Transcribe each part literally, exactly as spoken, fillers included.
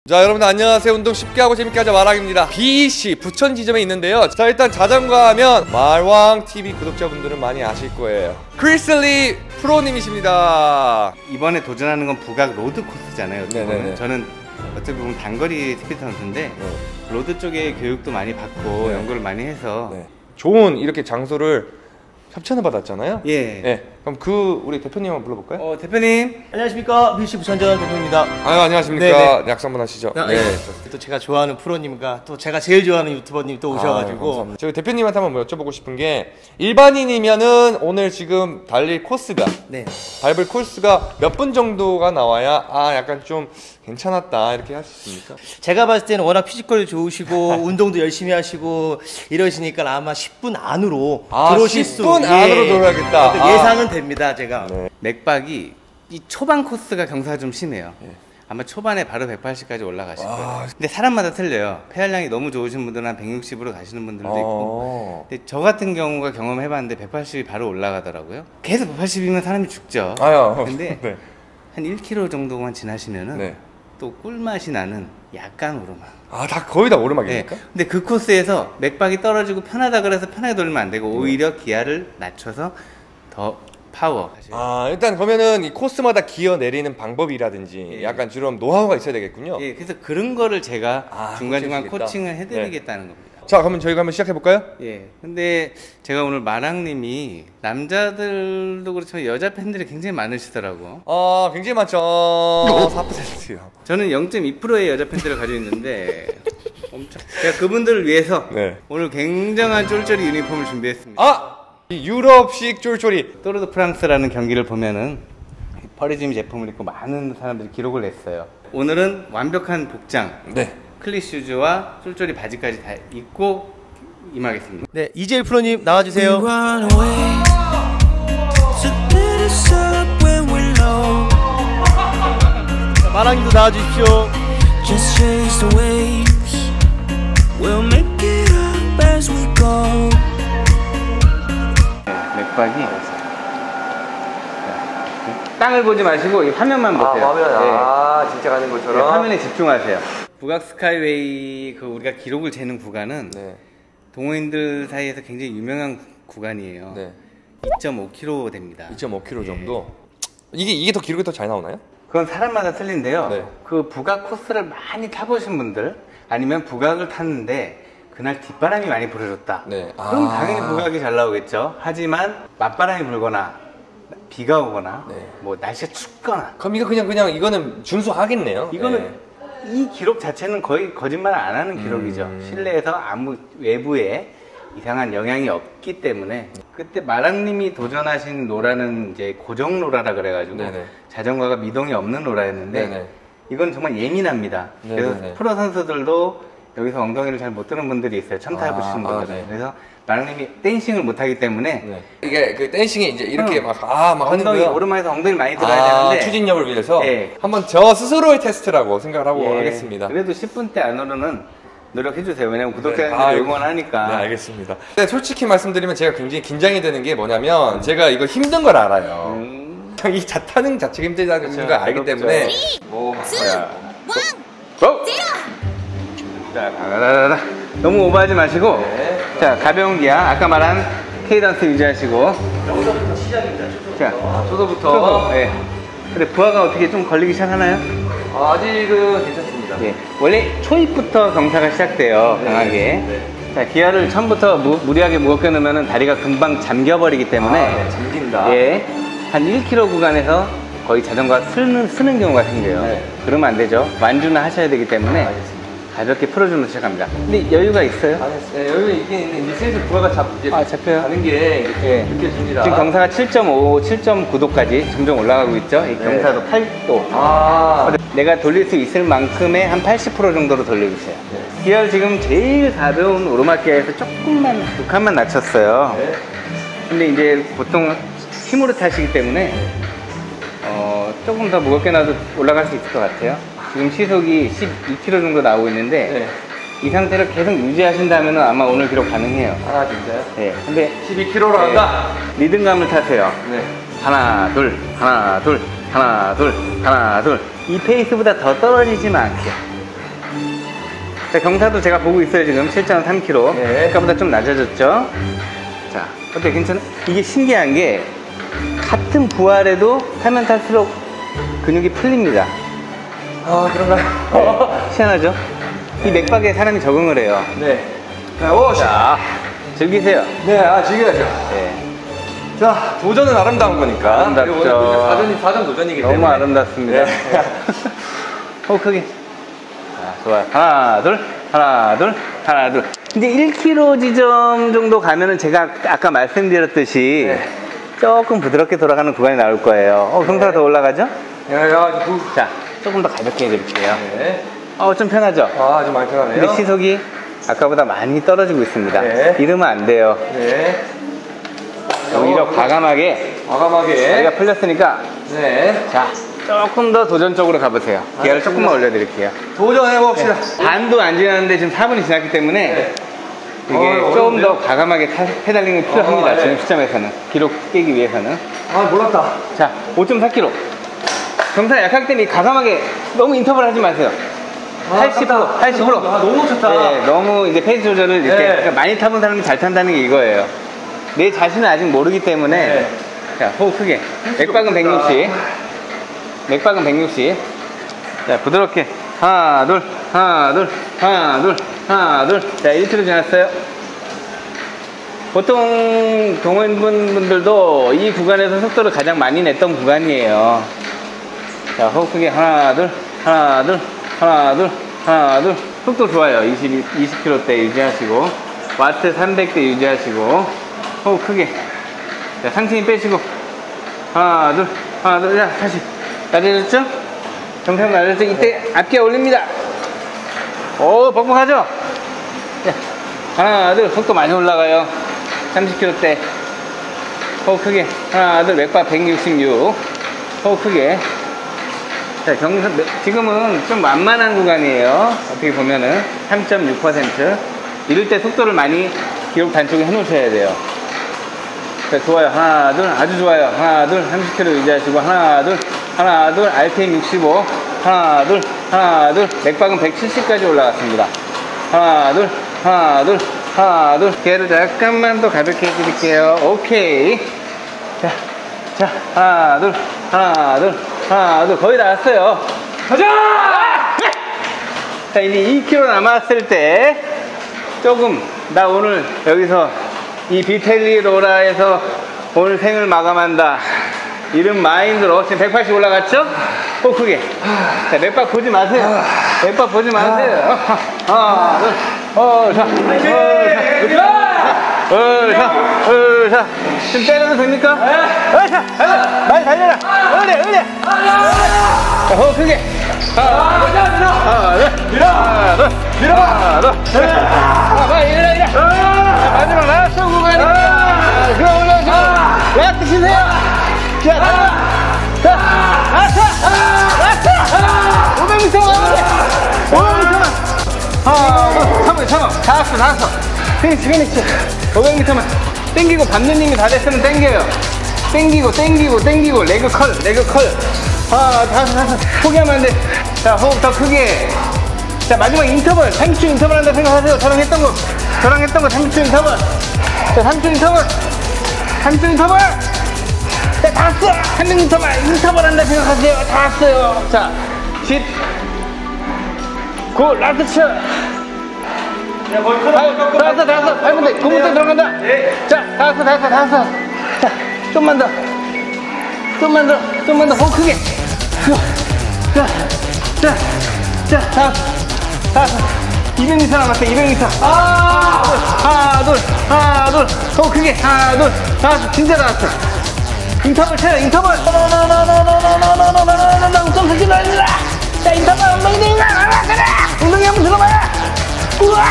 자, 여러분들 안녕하세요. 운동 쉽게 하고 재밌게 하자 마랑입니다. 비이씨 부천 지점에 있는데요. 자, 일단 자전거 하면 말왕티비 구독자분들은 많이 아실 거예요. 크리슬리 프로님이십니다. 이번에 도전하는 건 북악 로드 코스잖아요. 네네네. 저는 어떻게 보면 단거리 스피드 선수인데 네. 로드 쪽에 교육도 많이 받고 네. 연구를 많이 해서 네. 좋은 이렇게 장소를 협찬을 받았잖아요. 예. 네. 그럼 그 우리 대표님 한번 불러볼까요? 어, 대표님. 안녕하십니까. 비씨 부천전 대표입니다. 아유, 안녕하십니까. 네, 약속 한번 하시죠. 아, 네. 네. 또 제가 좋아하는 프로님과 또 제가 제일 좋아하는 유튜버님 또 오셔가지고. 아, 저희 대표님한테 한번 여쭤보고 싶은 게, 일반인이면은 오늘 지금 달릴 코스가, 네. 밟을 코스가 몇 분 정도가 나와야 아 약간 좀 괜찮았다 이렇게 할 수 있습니까? 제가 봤을 때는 워낙 피지컬 좋으시고 운동도 열심히 하시고 이러시니까 아마 십 분 안으로 아, 들어오실 수 십 분 안으로 들어가겠다. 아. 예상은 됩니다, 제가. 네. 맥박이 이 초반 코스가 경사가 좀 심해요. 네. 아마 초반에 바로 백팔십까지 올라가실 와. 거예요. 근데 사람마다 틀려요. 폐활량이 너무 좋으신 분들은 한 백육십으로 가시는 분들도 있고. 근데 저 같은 경우가 경험해봤는데 백팔십이 바로 올라가더라고요. 계속 백팔십이면 사람이 죽죠. 아유. 근데 네. 한 일 킬로미터 정도만 지나시면은 네. 또 꿀맛이 나는 약간 오르막. 아, 다 거의 다 오르막입니까? 네. 근데 그 코스에서 맥박이 떨어지고 편하다 그래서 편하게 돌리면 안 되고 오히려 기아를 낮춰서 더 파워. 아, 일단 그러면은 이 코스마다 기어 내리는 방법이라든지 예. 약간 좀 노하우가 있어야 되겠군요. 예, 그래서 그런 거를 제가 아, 중간중간 코칭을 해드리겠다는 네. 겁니다. 자, 그러면 저희가 한번 시작해 볼까요? 예. 근데 제가 오늘 마랑님이 남자들도 그렇지만 여자 팬들이 굉장히 많으시더라고. 아, 굉장히 많죠. 사 퍼센트요. 저는 영 점 이 퍼센트의 여자 팬들을 가지고 있는데 엄청. 제가 그분들을 위해서 네. 오늘 굉장한 쫄쫄이 유니폼을 준비했습니다. 아! 이 유럽식 쫄쫄이. 또르드 프랑스라는 경기를 보면은 퍼리즘 제품을 입고 많은 사람들이 기록을 냈어요. 오늘은 완벽한 복장. 네. 클리슈즈와 쫄쫄이 바지까지 다 입고 임하겠습니다. 네, 이재일 프로님 나와주세요. 자, 마랑님도 나와주십시오. Just chase the waves. We'll make it up as we go. 맥박이 땅을 보지 마시고 이 화면만 보세요. 아, 화면. 네. 아, 진짜 가는 것처럼. 네, 화면에 집중하세요. 북악 스카이웨이 그 우리가 기록을 재는 구간은 네. 동호인들 사이에서 굉장히 유명한 구간이에요. 네. 이 점 오 킬로미터 됩니다. 이 점 오 킬로미터 정도. 네. 이게 이게 더 기록이 더 잘 나오나요? 그건 사람마다 틀린데요. 네. 그 북악 코스를 많이 타보신 분들 아니면 북악을 탔는데 그날 뒷바람이 많이 불어줬다. 네. 아. 그럼 당연히 북악이 잘 나오겠죠. 하지만 맞바람이 불거나 비가 오거나 네. 뭐 날씨가 춥거나. 그럼 이거 그냥 그냥 이거는 준수하겠네요. 이거는 네. 이 기록 자체는 거의 거짓말 안 하는 기록이죠. 음. 실내에서 아무 외부에 이상한 영향이 없기 때문에. 그때 마랑님이 도전하신 로라는 이제 고정 로라라 그래가지고 네네. 자전거가 미동이 없는 로라였는데 네네. 이건 정말 예민합니다. 네네네. 그래서 프로 선수들도 여기서 엉덩이를 잘 못 드는 분들이 있어요. 처음 타보시는 아, 분들은. 아, 네. 그래서 마랑님이 댄싱을 못하기 때문에 네. 이게 그 댄싱이 이제 이렇게 응. 막 아 막 하는 엉덩이 오르막에서 엉덩이를 많이 들어야 아, 되는데 추진력을 위해서 네. 한번 저 스스로의 테스트라고 생각을 하고 예. 하겠습니다. 그래도 십 분대 안으로는 노력해주세요. 왜냐면 구독자님들 네. 아, 응원하니까. 네, 알겠습니다. 근데 솔직히 말씀드리면 제가 굉장히 긴장이 되는 게 뭐냐면 음. 제가 이거 힘든 걸 알아요. 음. 이 자 타는 자체가 힘들다는 걸 알기 때문에 오, 뭐야. 고! 자, 가가다다다. 너무 오버하지 마시고 네. 자, 가벼운 기아 아까 말한 케이던스 유지하시고 여기서부터 시작입니다. 자, 아, 초도부터 네. 근데 부하가 어떻게 좀 걸리기 시작하나요? 아, 아직은 괜찮습니다. 예. 원래 초입부터 경사가 시작돼요. 네. 강하게 네. 자, 기아를 처음부터 무, 무리하게 무겁게 넣으면 다리가 금방 잠겨버리기 때문에 아, 네. 잠긴다. 예, 한 일 킬로미터 구간에서 거의 자전거가 쓰는, 쓰는 경우가 생겨요. 네. 그러면 안 되죠. 완주는 하셔야 되기 때문에 알겠습니다. 가볍게 풀어주면 시작합니다. 근데 여유가 있어요? 아, 네, 여유 있긴 있는데 슬슬 부하가 잡, 이제 아, 잡혀요? 가는 게 이렇게 네. 느껴집니다. 지금 경사가 칠 점 오, 칠 점 구 도까지 점점 올라가고 있죠. 이 경사도 네. 팔 도. 아. 내가 돌릴 수 있을 만큼의 한 팔십 퍼센트 정도로 돌려주세요. 네. 기아를 지금 제일 가벼운 오르막 기아에서 조금만, 두 칸만 낮췄어요. 네. 근데 이제 보통 힘으로 타시기 때문에 어, 조금 더 무겁게 놔도 올라갈 수 있을 것 같아요. 지금 시속이 십이 킬로미터 정도 나오고 있는데 네. 이 상태를 계속 유지하신다면 아마 오늘 기록 가능해요. 아, 진짜요? 네. 근데 십이 킬로미터로 네. 한다? 리듬감을 타세요. 네. 하나, 둘, 하나, 둘, 하나, 둘, 하나, 둘. 이 페이스보다 더 떨어지지만 않게. 자, 경사도 제가 보고 있어요. 지금 칠 점 삼 킬로미터. 네. 아까보다 좀 낮아졌죠? 자, 어때? 괜찮아? 이게 신기한 게 같은 부하래도 타면 탈수록 근육이 풀립니다. 아, 그런가요? 네. 희한하죠? 이 맥박에 사람이 적응을 해요. 네. 자, 오, 자, 즐기세요. 네, 아, 즐겨야죠. 네. 자, 도전은 아름다운 거니까. 아름답죠. 그리고 오늘 사전, 사전 도전이기 때문에. 너무 아름답습니다. 네. 호흡 크게. 자, 좋아요. 하나, 둘, 하나, 둘, 하나, 둘. 이제 일 킬로미터 지점 정도 가면은 제가 아까 말씀드렸듯이 네. 조금 부드럽게 돌아가는 구간이 나올 거예요. 어, 경사가 더 올라가죠? 야, 야, 구. 자, 조금 더 가볍게 해드릴게요. 네. 어, 좀 편하죠? 아, 좀 많이 편하네요. 근데 시속이 아까보다 많이 떨어지고 있습니다. 네. 이러면 안 돼요. 네. 오히려 어, 과감하게 과감하게. 다리가 풀렸으니까 네. 자, 조금 더 도전적으로 가보세요. 기아를 알겠습니다. 조금만 올려드릴게요. 도전해봅시다. 반도 안 지났는데 지금 사 분이 지났기 때문에 네. 이게 어, 조금 어려운데요? 더 과감하게 타- 페달링이 필요합니다. 어, 네. 지금 시점에서는 기록 깨기 위해서는. 아, 몰랐다. 자, 오 점 사 킬로미터. 경사 약하기 때문에 과감하게 너무 인터벌 하지 마세요. 아, 팔십 퍼센트, 아깝다. 팔십 퍼센트. 아, 너무 좋다. 네, 너무 이제 페이스 조절을 이렇게 네. 그러니까 많이 타본 사람이 잘 탄다는 게 이거예요. 내 자신은 아직 모르기 때문에 네. 자, 호흡 크게. 맥박은 백육십. 맥박은 백육십. 자, 부드럽게. 하나, 둘, 하나, 둘, 하나, 둘, 하나, 둘. 자, 일 킬로미터 지났어요. 보통 동호인분들도 이 구간에서 속도를 가장 많이 냈던 구간이에요. 자, 호흡 크게. 하나, 둘, 하나, 둘, 하나, 둘, 하나, 둘. 속도 좋아요. 이십, 이십 킬로미터대 유지하시고. 와트 삼백 대 유지하시고. 호흡 크게. 자, 상체힘 빼시고. 하나, 둘, 하나, 둘. 자, 다시. 낮아졌죠? 정상 낮아졌죠? 이때 앞기에 올립니다. 오, 벅벅하죠? 자, 하나, 둘. 속도 많이 올라가요. 삼십 킬로미터대. 호흡 크게. 하나, 둘. 맥박 백육십육. 호흡 크게. 자, 경사, 지금은 좀 만만한 구간이에요. 어떻게 보면은 삼 점 육 퍼센트. 이럴 때 속도를 많이 기록 단축에 해놓으셔야 돼요. 자, 좋아요. 하나, 둘. 아주 좋아요. 하나, 둘. 삼십 킬로미터 유지하시고. 하나, 둘. 하나, 둘. 알피엠 육십오. 하나, 둘. 하나, 둘. 맥박은 백칠십까지 올라갔습니다. 하나, 둘. 하나, 둘. 하나, 둘. 걔를 잠깐만 더 가볍게 해드릴게요. 오케이. 자, 자. 하나, 둘. 하나, 둘. 하나, 둘. 거의 다 왔어요. 가자! 자, 이제 이 킬로미터 남았을 때 조금 나 오늘 여기서 이 비텔리 로라에서 오늘 생을 마감한다 이런 마인드로 지금 백팔십 올라갔죠? 꼭 크게. 자, 맥박 보지 마세요. 맥박 보지 마세요. 하나, 둘, 어, 자, 어, 자, 어, 자, 어, 자. 좀 때려도 됩니까? 어, 자, 달려, 많이 달려라. 어려, 어려. 자, 호흡 크게. 하나, 둘, 하나, 둘, 밀어, 하나, 둘, 밀어, 하나, 둘. 자, 빨리 일어나, 일어나. 자, 마지막 라스트 구간입니다. 그럼 올라오시고. 라스트 치세요. 자, 달려. 자, 라스트, 라스트. 오백 미터 마무리. 오백 미터만. 하나, 둘, 삼 분, 삼 분. 다 왔어, 다 왔어. 피니치, 피니치. 오백 미터만. 땡기고 받는 다 됐으면 땡겨요. 땡기고, 땡기고, 땡기고. 레그 컬, 레그 컬. 하나, 다섯, 다섯. 포기하면 안 돼. 자, 호흡 더 크게. 자, 마지막 인터벌. 삼십 초 인터벌 한다 생각하세요. 저랑 했던 거. 저랑 했던 거 삼십 초 인터벌. 자, 삼십 초 인터벌. 삼십 초 인터벌. 자, 다 왔어. 삼 분 인터벌. 인터벌 한다 생각하세요. 다 왔어요. 자, 십. 구, 라스트 쳐. 야, 거의 다 왔어, 다 왔어. 팔 분 돼. 구 분 돼 들어간다. 자, 다 왔어, 다 왔어, 다 왔어. 자, 좀만 더. 좀만 더, 좀만 더. 호흡 크게. 자, 자, 자, 다 왔어. 다 왔어. 이백 미터 남았어, 이백 미터. 아! 하나, 둘, 하나, 둘. 호흡 크게. 하나, 둘. 다 왔어. 진짜 다 왔어. 인터벌 쳐요, 인터벌. 나나나나나나나나나나나나 좀 크게 날리라. 자, 인터벌 엉덩이 내리라. 그래. 엉덩이 한번 들어봐요. 우와!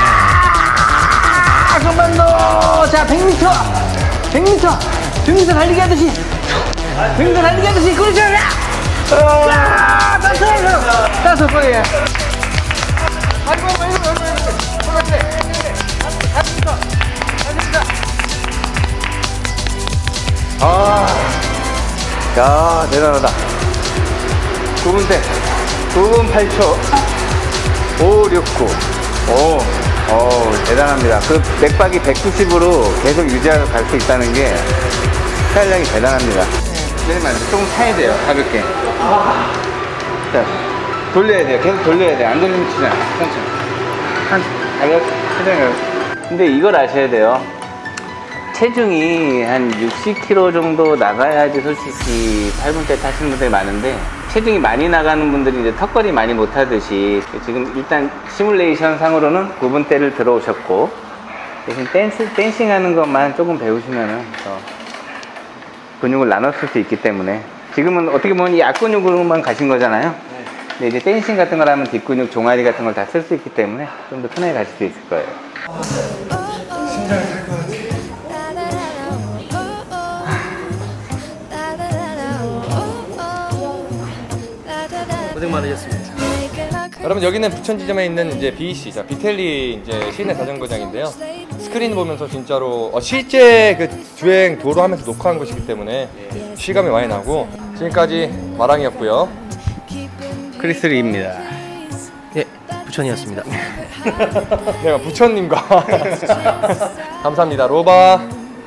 한번 더. 자, 백 미터. 백 미터. 백 미터 달리기 하듯이. 백 미터 달리기 하듯이. 그렇죠. 자, 다섯. 다섯 번이에요. 아이고, 아이고, 아이고, 아이고. 아, 야, 대단하다. 구 분 때, 구 분 팔 초. 오백육십구. 오, 오, 대단합니다. 그 맥박이 백구십으로 계속 유지하고 갈 수 있다는 게 타일량이 대단합니다. 내리면 안 돼. 조금 타야 돼요. 가볍게. 자, 돌려야 돼요. 계속 돌려야 돼요. 안 돌리면 치잖아. 천천히. 천천히. 가볍게. 가볍게. 근데 이걸 아셔야 돼요. 체중이 한 육십 킬로그램 정도 나가야지 솔직히 팔 분대 타시는 분들이 많은데, 체중이 많이 나가는 분들이 이제 턱걸이 많이 못 하듯이 지금 일단 시뮬레이션 상으로는 구 분대를 들어오셨고, 대신 댄스, 댄싱 하는 것만 조금 배우시면은 더 근육을 나눴을 수 있기 때문에, 지금은 어떻게 보면 이 앞근육으로만 가신 거잖아요. 근데 이제 댄싱 같은 걸 하면 뒷근육, 종아리 같은 걸 다 쓸 수 있기 때문에 좀 더 편하게 가실 수 있을 거예요. 심장이 탈 것 같아. 고생 많으셨습니다. 여러분, 여기는 부천지점에 있는 이제 비이씨, 자, 비텔리 이제 시내 자전거장인데요. 스크린 보면서 진짜로 어, 실제 그 주행 도로 하면서 녹화한 것이기 때문에 실감이 많이 나고. 지금까지 마랑이었고요. 크리스 리입니다. 예, 부천이었습니다. 내가 부천님과 감사합니다. 로바.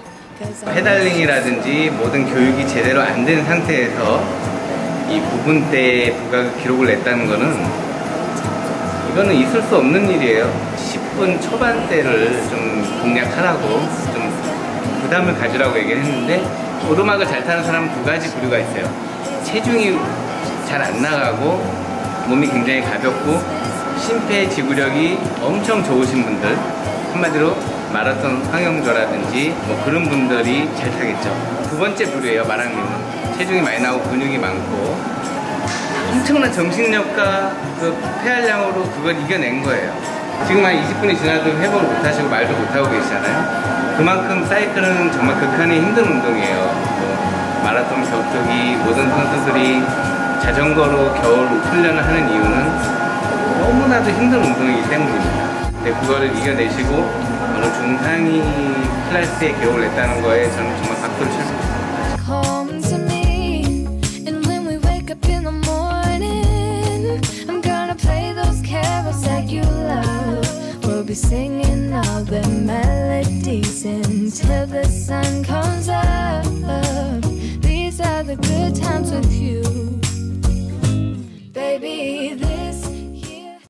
페달링이라든지 모든 교육이 제대로 안 된 상태에서 이 부분대 부각 기록을 냈다는 거는, 이거는 있을 수 없는 일이에요. 십 분 초반대를 좀 공략하라고, 좀 부담을 가지라고 얘기를 했는데, 오르막을 잘 타는 사람은 두 가지 부류가 있어요. 체중이 잘 안 나가고 몸이 굉장히 가볍고 심폐지구력이 엄청 좋으신 분들, 한마디로 마라톤 황영조라든지 뭐 그런 분들이 잘 타겠죠. 두 번째 부류예요, 마랑님은. 체중이 많이 나고 근육이 많고 엄청난 정신력과 그 폐활량으로 그걸 이겨낸 거예요. 지금 한 이십 분이 지나도 회복을 못하시고 말도 못하고 계시잖아요. 그만큼 사이클은 정말 극한의 힘든 운동이에요. 뭐 마라톤, 격투기, 모든 선수들이 자전거로 겨울 훈련을 하는 이유는 너무나도 힘든 운동이기 때문입니다. 근데 그거를 이겨내시고 어느 중상위 클래스에 기록을 냈다는 거에 저는 정말 박수를 쳤습니다. Home to me, and when we wake up in the morning, I'm gonna play those carols that you love. We'll be singing all the